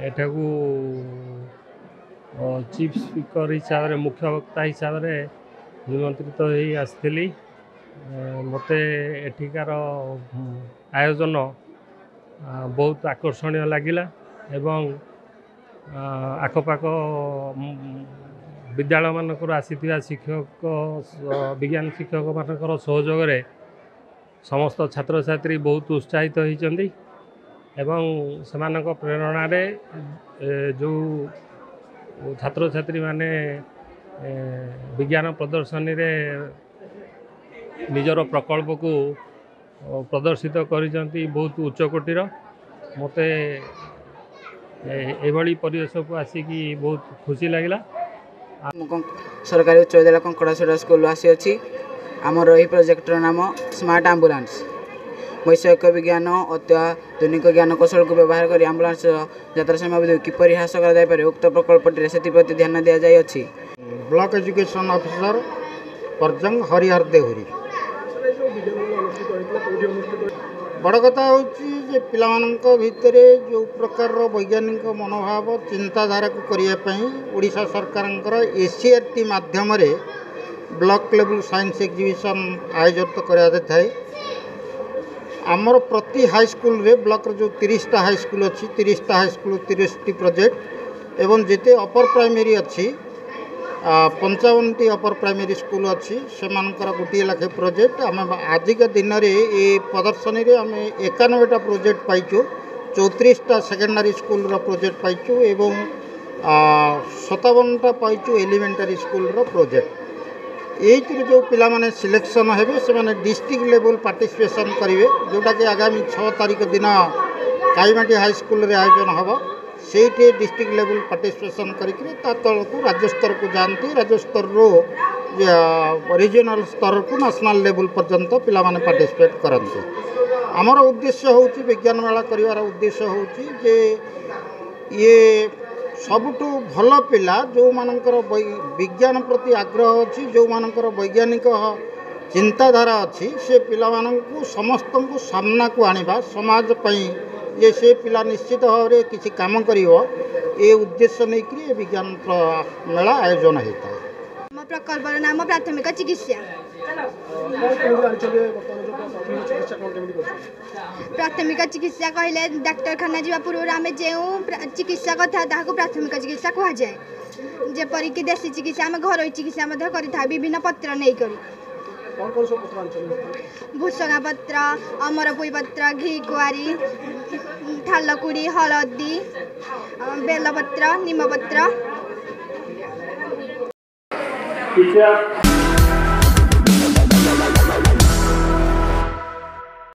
एठाकू chief speaker हिसाब से मुख्य वक्ता हिसाब से निमंत्रित हो आसती मत एठिकार आयोजन बहुत आकर्षणीय लगिला एवं आखपाख विद्यालय मानक आसी शिक्षक विज्ञान शिक्षक मानकर सहयोग समस्त छात्र छात्री बहुत उत्साहित होती एवं सेमानक प्रेरणा जो छात्र छात्री माने विज्ञान प्रदर्शनी रे निजर प्रकल्प को प्रदर्शित करिसेंती बहुत उच्चकोटीर मते एभली परिवेश को आसिकी बहुत खुशी लगिला। सरकारी उच्च विद्यालय कंकड़ासुरा स्कूल आसी अच्छी आमर यही प्रोजेक्टर नाम स्मार्ट एम्बुलेंस वैषयिक विज्ञान अत्याधुनिक ज्ञान कौशल को व्यवहार कर आम्बुलांस यात्रा समय किपर ह्रास कर उक्त प्रकल्पटी से ध्यान दि जाए। Block education officer Parjang Harihar Dehuri बड़ कथा हूँ पिला भितर जो प्रकार वैज्ञानिक मनोभाव चिंताधारा को करने ओडिशा सरकार एसीआरटी माध्यम ब्लॉक लेवल साइंस एग्जीबिशन आयोजित कराए। आमर प्रति हाई स्कूल रे ब्लॉक जो 30टा हाई स्कूल अच्छी 30टा हाई स्कूल 30टी प्रोजेक्ट एवं जिते अपर प्राइमरी अच्छी 55टी अपर प्राइमरी स्कूल अच्छी से गोटे लाखे प्रोजेक्ट आम आजिका दिन में ये प्रदर्शनी रे आम 91टा प्रोजेक्ट पाइचु 34टा सेकेंडरी स्कूल प्रोजेक्ट पाइचु एवं 57टा पाइचु एलिमेंटरी स्कूल प्रोजेक्ट ये जो पिला माने सिलेक्शन हेबे से माने डिस्ट्रिक्ट लेवल पार्टिसिपेशन करेंगे जोटा कि आगामी 6 तारीख दिन काईमाटी हाई स्कूल रे आयोजन हम से डिस्ट्रिक्ट लेवल पार्टिसिपेशन करके तल को राज्य स्तर को जाती राज्य स्तर रो रीजनल स्तर को नेशनल लेवल पर्यंत पिला माने पार्टिसिपेट करते। आमर उद्देश्य हूँ विज्ञान मेला कर उद्देश्य हूँ ये सबुठु भल पिला जो मानकर विज्ञान प्रति आग्रह अच्छी जो मानकर वैज्ञानिक चिंताधारा अच्छी से पिला मानकु समस्त को सामना को आनिबा समाज पई ये से पिला निश्चित भाव में किसी काम करिवो ये उद्देश्य नहीं कि विज्ञान मेला आयोजन होता है। प्रकल्प नाम प्राथमिक चिकित्सा प्राथमिक चिकित्सा कहले डाक्तरखाना जावा पूर्व आम जो चिकित्सा कथा ताकू प्राथमिक चिकित्सा कह जाए जेपरिक देशी चिकित्सा आम घर चिकित्सा कर विभिन्न पत्र नहीं कर भूसंगा पत्र अमरपुई पत्र घी कुआरी थालकुड़ी हलदी बेलपत्र निमपत्र